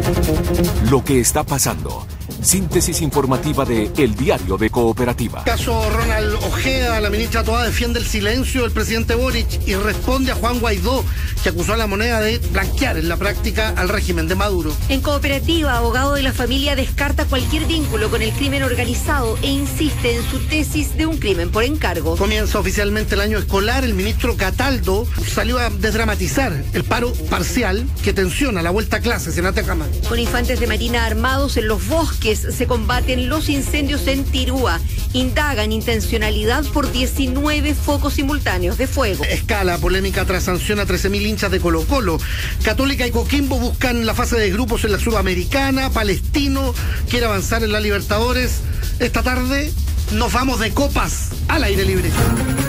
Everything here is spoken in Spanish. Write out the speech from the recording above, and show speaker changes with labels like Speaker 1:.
Speaker 1: Lo que está pasando. Síntesis informativa de El Diario de Cooperativa.
Speaker 2: Caso Ronald Ojeda, la ministra Toá defiende el silencio del presidente Boric y responde a Juan Guaidó, que acusó a la moneda de blanquear en la práctica al régimen de Maduro.
Speaker 3: En Cooperativa, abogado de la familia descarta cualquier vínculo con el crimen organizado e insiste en su tesis de un crimen por encargo.
Speaker 2: Comienza oficialmente el año escolar. El ministro Cataldo salió a desdramatizar el paro parcial que tensiona la vuelta a clases en Atacama.
Speaker 3: Con infantes de marina armados en los bosques se combaten los incendios en Tirúa. Indagan intencionalidad por 19 focos simultáneos de fuego.
Speaker 2: Escala polémica tras sanción a 13.000 hinchas de Colo-Colo. Católica y Coquimbo buscan la fase de grupos en la Sudamericana. Palestino quiere avanzar en la Libertadores. Esta tarde nos vamos de copas al aire libre.